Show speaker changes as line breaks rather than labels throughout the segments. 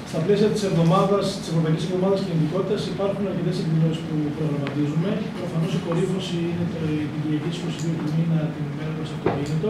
Στα πλαίσια της Ευρωπαϊκής Εβδομάδας Κινητικότητας υπάρχουν αρκετές εκδηλώσεις που προγραμματίζουμε. Προφανώς η κορύφωση είναι την Κυριακή της 22 του μήνα, την ημέρα προς αυτοκίνητο.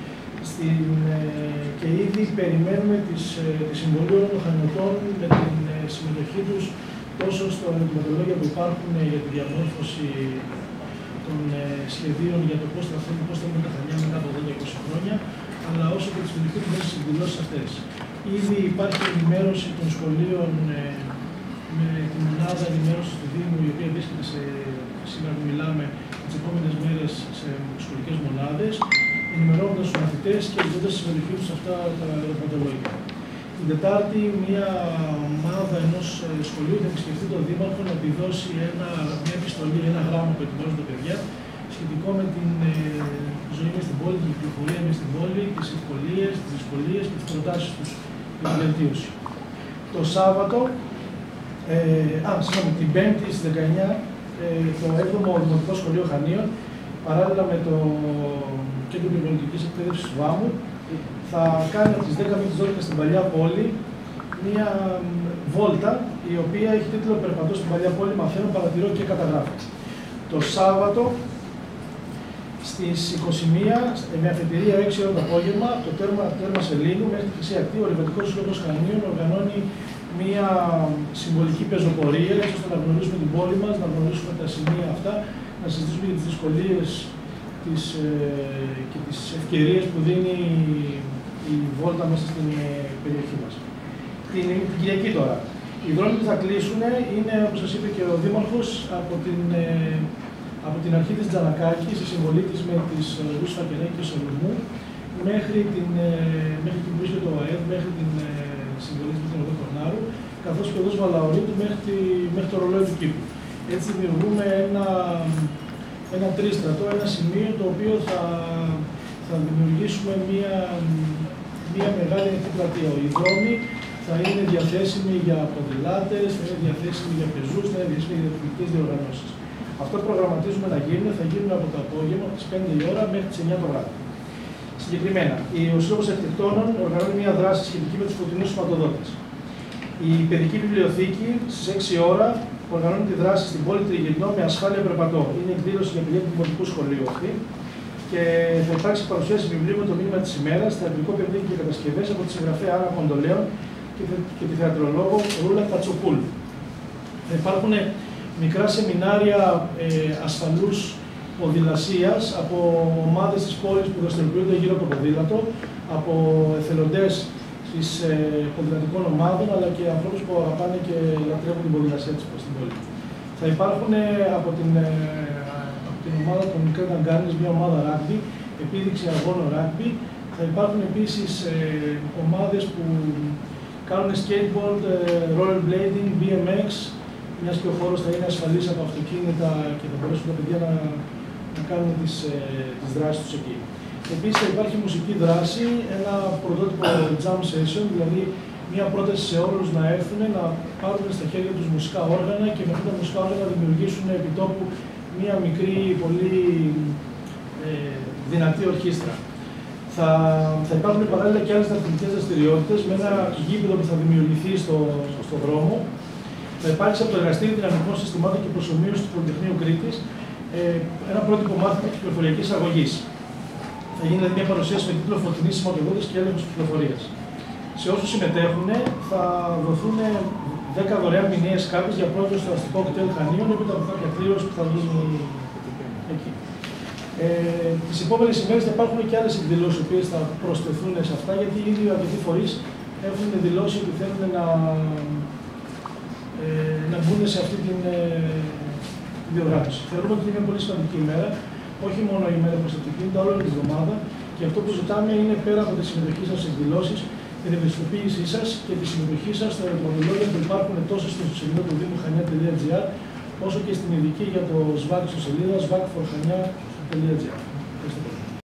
Και ήδη περιμένουμε τη συμβολή όλων των χανιωτών με την συμμετοχή τους τόσο στο ερωτηματολόγια που υπάρχουν για τη διαμόρφωση των σχεδίων για το πώς θα θέλουμε τα Χανιά μετά από 10-20 χρόνια, αλλά όσο και τη συμμετοχή του μέσα στις εκδηλώσεις αυτές. Ήδη υπάρχει ενημέρωση των σχολείων με την μονάδα ενημέρωση του Δήμου, η οποία βρίσκεται σήμερα που μιλάμε τις επόμενες μέρες σε σχολικές μονάδες, ενημερώνοντας τους μαθητές και ζητώντας τη συμμετοχή τους σε αυτά τα ερωτηματολόγια. Την Τετάρτη, μια ομάδα ενός σχολείου θα επισκεφτεί τον Δήμαρχο να επιδώσει μια επιστολή, ένα γράμμα που ετοιμάζουν τα παιδιά σχετικό με την ζωή μες στην πόλη, την κυκλοφορία μες στην πόλη, τις ευκολίες, τις δυσκολίες και τις προτάσεις τους για τη βελτίωση. Το Σάββατο, την Πέμπτη στις 19, το 7ο Δημοτικό Σχολείο Χανίων, παράλληλα με το Κέντρο Περιβαλλοντικής Εκπαίδευσης του Βάμου, θα κάνει από τις 10 μέχρι τις 12 στην Παλιά Πόλη μία βόλτα, η οποία έχει τίτλο «Περπατώ στην Παλιά Πόλη, μαθαίνω, παρατηρώ και καταγράφω». Το Σάββατο, στις 21, με αφετηρία 6 ώρα το απόγευμα, το τέρμα Σελήνου μέχρι τη Χρυσή Ακτή, ο Ρηματικός Σύλλογος Χανίων οργανώνει μία συμβολική πεζοπορία, έτσι ώστε να γνωρίσουμε την πόλη μας, να γνωρίσουμε τα σημεία αυτά, να συζητήσουμε για τις δυσκολίες και τις ευκαιρίες που δίνει η βόλτα μέσα στην περιοχή μας. Την Κυριακή τώρα. Οι δρόμοι που θα κλείσουν είναι, όπως σας είπε και ο Δήμαρχος, από την αρχή της Τζανακάκη, στη συμβολή της με τις οδούς Φακεράκη και Σολομού, μέχρι την που βρίσκεται το ΑΕΔ, μέχρι την συμβολή της με τον οδό Κορνάρου, καθώς και ο οδός Βαλαωρίτου μέχρι το ρολόι του Κήπου. Έτσι δημιουργούμε ένα τρίστρατο, ένα σημείο το οποίο θα δημιουργήσουμε μια μεγάλη ανοιχτή πλατεία. Οι δρόμοι θα είναι διαθέσιμοι για ποδηλάτες, θα είναι διαθέσιμοι για πεζούς, θα είναι διαθέσιμοι για τυπικές διοργανώσεις. Αυτό που προγραμματίζουμε να θα γίνουν από το απόγευμα, από τις 5 η ώρα μέχρι τις 9 το βράδυ. Συγκεκριμένα, ο Σύλλογος Αρχιτεκτόνων οργανώνει μια δράση σχετική με τους φωτεινούς σηματοδότες. Η Παιδική Βιβλιοθήκη στις 6 ώρα οργανώνει τη δράση στην πόλη Τριγυρνό με ασφάλεια περπατώ. Είναι εκδήλωση για παιδιά του Δημοτικού Σχολείου αυτή. Και θα υπάρξει παρουσίαση βιβλίου με το μήνυμα της ημέρας, θεατρικό παιχνίδι και κατασκευές από τη συγγραφέα Άννα Κοντολέων και τη θεατρολόγο Ρούλα Κατσοπούλ. Θα υπάρχουν μικρά σεμινάρια ασφαλούς ποδηλασίας από ομάδες της πόλης που δραστηριοποιούνται γύρω από το ποδήλατο, από εθελοντές της ποδηλατικών ομάδων, αλλά και ανθρώπους που αγαπάνε και λατρεύουν την ποδηλασία της στην πόλη. Θα υπάρχουν από την ομάδα των Κρέταν Γκάρνης, μια ομάδα rugby, επίδειξη αγώνων rugby. Θα υπάρχουν επίσης ομάδες που κάνουν skateboard, rollerblading, BMX, μιας και ο χώρος θα είναι ασφαλής από αυτοκίνητα και θα μπορέσουν τα παιδιά να κάνουν τις δράσεις τους εκεί. Επίσης θα υπάρχει μουσική δράση, ένα πρωτότυπο jam session, δηλαδή μια πρόταση σε όλους να έρθουν, να πάρουν στα χέρια τους μουσικά όργανα και με αυτά τα μουσικά όργανα να δημιουργήσουν επί τόπου μια μικρή, πολύ δυνατή ορχήστρα. Θα υπάρχουν παράλληλα και άλλες αθλητικές δραστηριότητες με ένα γήπεδο που θα δημιουργηθεί στον δρόμο. Θα υπάρξει από το Εργαστήριο Δυναμικών Συστημάτων και Προσομοίωσης του Πολυτεχνείου Κρήτης ένα πρότυπο μάθημα κυκλοφοριακής αγωγής. Θα γίνει δηλαδή μια παρουσίαση με τίτλο Φωτεινοί σηματοδότες και έλεγχος κυκλοφορίας. Σε όσους συμμετέχουν θα δοθούν 10 δωρεάν μηνιαίες κάρτες για πρόσβαση στο αστικό κτέλ Χανίων, έπειτα από κάποια κλήρωση που θα γίνει εκεί. Τις επόμενες ημέρες θα υπάρχουν και άλλες εκδηλώσεις που θα προσθεθούν σε αυτά, γιατί ήδη αρκετοί φορείς έχουν δηλώσει ότι θέλουν να μπουν σε αυτή τη διοργάνωση. Θεωρούμε ότι είναι μια πολύ σημαντική ημέρα, όχι μόνο η ημέρα προς αυτοκίνητα, όλη την εβδομάδα, και αυτό που ζητάμε είναι πέρα από τη συμμετοχή σας στις εκδηλώσεις, την ευαισθητοποίησή σας και τη συμμετοχή σας στα ερωτηματολόγια που υπάρχουν τόσο στο σελίδα του Δήμου Χανιά.gr, όσο και στην ειδική για το ΣΒΑΚ στο σελίδα svakforchania.gr.